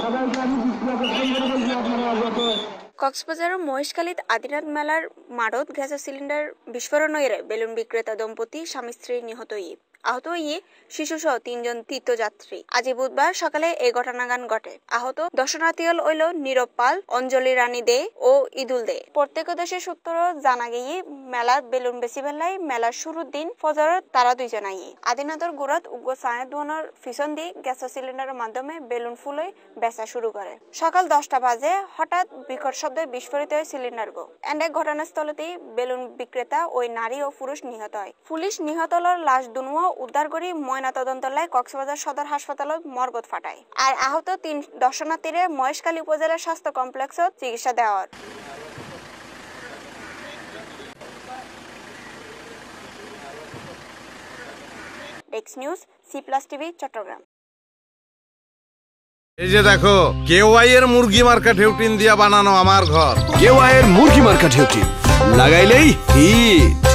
কক্সবাজারের মহেশখালীত আদিনাথ মেলার মাঠত গ্যাসের সিলিন্ডার বিস্ফোরণের বেলুন বিক্রেতা দম্পতি স্বামী স্ত্রী নিহত আহত শিশুসহ 3 জন তীর্থযাত্রী। আজ বুধবার সকালে এই ঘটনাগান ঘটে। আহত দর্শনার্থী হইল নীরব পাল, অঞ্জলি রানী দে ও ইদুল দে। প্রত্যক্ষদর্শী সূত্র জানা গিয়ে মেলার বেলুন বেশি বেলায় মেলার শুরুর দিন ফজরত তারা 2 জন আদিনাথর গুড়াত উগ্র সায়ের দোয়ানোর পিছন দিয়ে গ্যাসের সিলিন্ডারের মাধ্যমে বেলুন ফুলে বেচা শুরু করে। সকাল 10টা বাজে হঠাৎ বিকট শব্দে বিস্ফোরিত হয় সিলিন্ডার এন্ড ঘটনাস্থলতেই বেলুন বিক্রেতা ওই নারী ও পুরুষ নিহত হয়। পুলিশ নিহতর লাশ দুনুয়া উদ্ধার করে ময়নাতদন্ত লাই কক্সবাজার সদর হাসপাতালত মর্গত ফাটায়। আর আহত 3 দর্শনার্থীরে মহেশখালী উপজেলা স্বাস্থ্য কমপ্লেক্সত চিকিৎসা দেওয়ার। Desk news C+ TV Chattogram. এই যে দেখো কেওয়াই এর মুরগি মার্কা ঢেউটিন দিয়া বানানো আমার ঘর। কেওয়াই এর মুরগি মার্কা ঢেউটিন লাগাইলেই হিট।